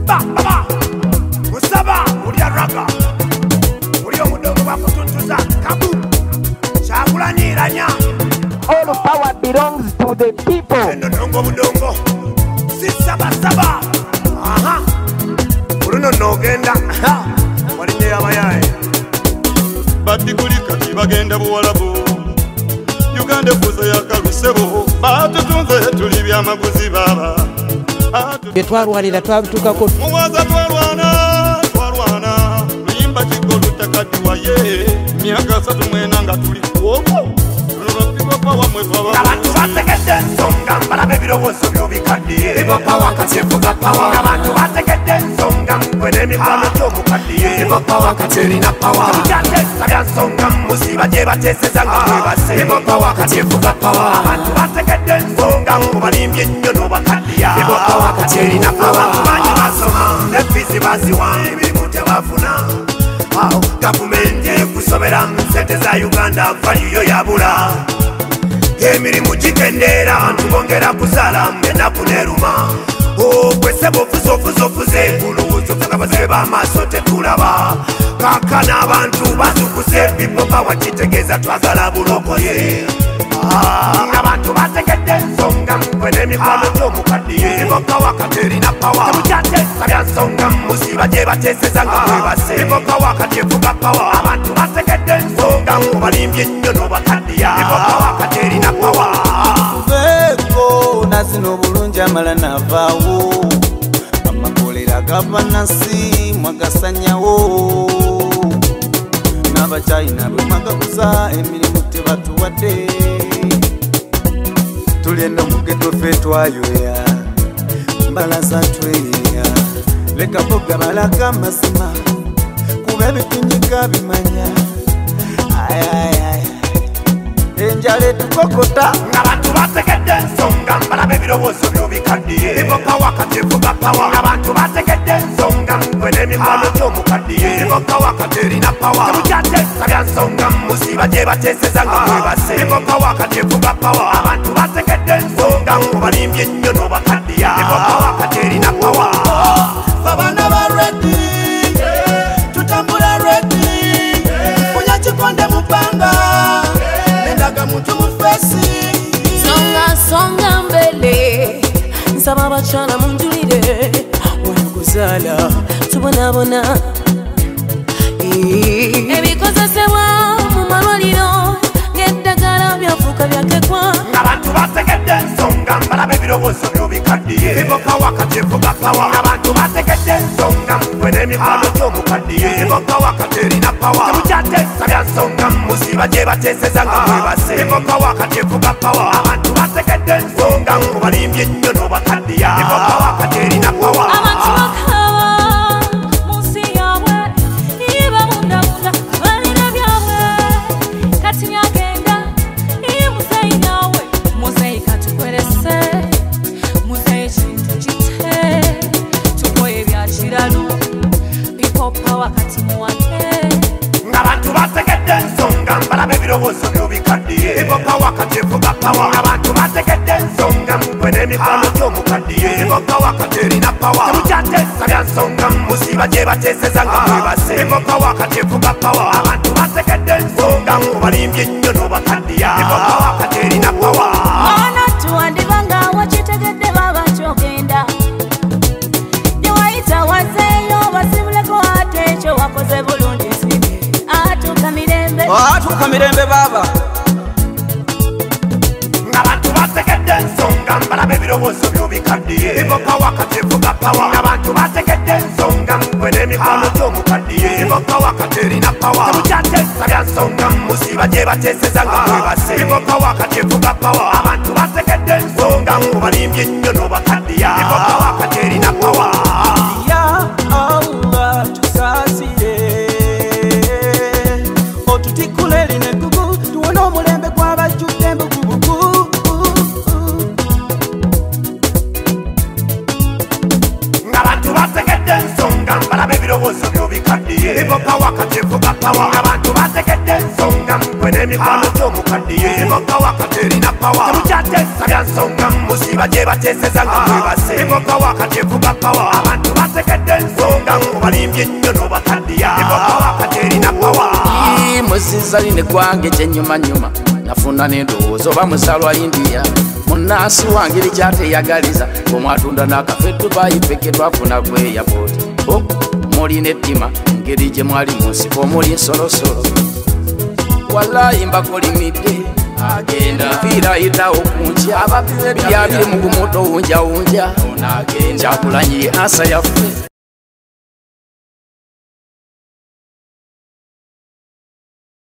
baba musaba ulya raga ulyo mudogo bakutuntuza kabu chakulanyiranya. All power belongs to the people. Ndongo mudongo sisaba saba aha uruno nogenda walinye abayaye bati kulikati bagenda buwalabu Uganda fuza yakalusebo batutunze tuli byamaguzi baba Twarwanira twabitukako muwaza twarwana luyimba kigolu takadiwaye myaka 3 mwena nga tuli kuoko lulopigwa pawa mwetwaba abantu bategedde ensonga mbalabe ebirowozo byobikaddiye ibopa wakati evuga pawa abantu bategedde ensonga mkwene emikwano gy'omukaddiye ibopa wakati erina pawa ebijatesa bya nsonga musiba gye bateeseza nga mwebase ibopa wakati evuga pawa abantu bategedde ensonga mubalimbye ennyo n'obakaddiya ibopa wakati erina pawa bangi basoma nefizi baziwa emirimu tebafuna gavumenti ekusobera nsente za Uganda valiyo yabula emirimu gikendera abantu bongera kusala enaku neruma kwese bofuzofuze buluwuzo nga bazibe b'amaaso tetulaba kakana abantu bazukuze bipopa wakitegeeza twagala bulokoye abantu bategedde ensonga mkwene emikwano gy'omukaddiye iboka wakati erina pawa temukyatesa bya nsonga musiba gye bateeseza nga mwebase iboka wakati evuga pawa abantu bategedde ensonga mubalimbye ennyo n'obakaddiya iboka wakati erina pawa Veko nasino bulungi amala navaawo amakolera gavanansi mwagasanyawo n'abachina bwe mwagakuza emirimu tebatuwadde tulyenda mugeto ffe twayoya mbalaza tweya leka boga balaga amazima kuba ebitunyika bimanya enjala etukokota abantu bategedde ensonga mbalabe ebirowozo byobikaddiye iboka wakati evuga pawa abantu bategedde ensonga mkwene emikwano gy'omukaddiye iboka wakati erina pawa temukyatesa bya nsonga musiba gye bateeseza nga mwebase iboka wakati evuga pawa abantu bategedde ensonga mubalimbye ennyo n'obakaddiya iboka wakati erina pawa babana ba redi tutambula redi funya kikonde mupanga nendaga muntu mufesi songa mbele nsaba abakyala munjulire wanakuzala tubonabona ebikozesebwa mu malwaliro ng'eddagala byafuuka byakekwa abantu bategedde ensonga mbalabe ebirowozo byobikaddiye iboka wakati evuga pawa abantu bategedde ensonga mkwene emikwano gy'omukaddiye iboka wakati erina pawa temukyatesa bya nsonga musiba gye bateeseza nga mwebase iboka wakati evuga pawa abantu bategedde ensonga mubalimbye ennyo n'obakaddiya iboka wakati erina pawa abantu bakaba munsi yaabwe ibabundabunda balina byabwe kati nyagenda muzeyi nawe muzeyi katukwerese muzeyi kintu kite tukoye bya kiralu bipopa wakati muwake ng'abantu bategedde ensonga mbalabe ebirowozo byobikaddiye iboka wakati evuga pawa abantu bategedde ensonga mkwene emikwano gy'omukaddiye iboka wakati erina pawa temukyatesa bya nsonga musiba gye bateeseza nga mwebase iboka wakati evuga pawa abantu bategedde ensonga mubalimbye ennyo n'obakaddiya iboka wakati erina pawa Mana tuwandibanga wakitegedde baba kyogenda Yewayita wazeeyo basibuleko ate ekyo wakoze bulungi sibe atuuka mirembe baba ng'abantu bategedde ensonga mbalabe ebirowozo byobikaddiye iboka wakati evuga pawa ng'abantu bategedde ensonga mkwene emikwano gy'omukaddiye iboka wakati erina pawa temukyatesa bya nsonga musiba gye bateeseza nga mwebase iboka wakati evuga pawa abantu bategedde ensonga mubalimbye ennyo n'obakaddiya iboka wakati erina pawa ya Allah tusasire otutikule line gugu tuwona omulembe gw'abajjudde embugubugu ng'abantu bategedde ensonga mbalabe ebirowozo byobikaddiye iboka wakati evuga pawa abantu bategedde ensonga gwe n'emikwano gy'omukaddiye Iboka wakati erina pawa temukyateesa bya nsonga musiba gye bateeseza nga mwebase Iboka wakati evuga pawa abantu bategedde ensonga obalimbye ennyo n'obakaddiya Iboka wakati erina pawa muzinzali ne gwange kyenyumanyuma nafuna n'endowooza oba musalwa India munansi wange likyateyagaliza omwatunda n'akafe Dubai peke twafuna ku airport mulina ettima ngeri gye mwali mu nsiko omuli ensolosolo wallahi mbakolimidde agenda mpira ayitawo kunkya byabiri mu gumuto wunjawunja kyakulanyiye ansa yaffe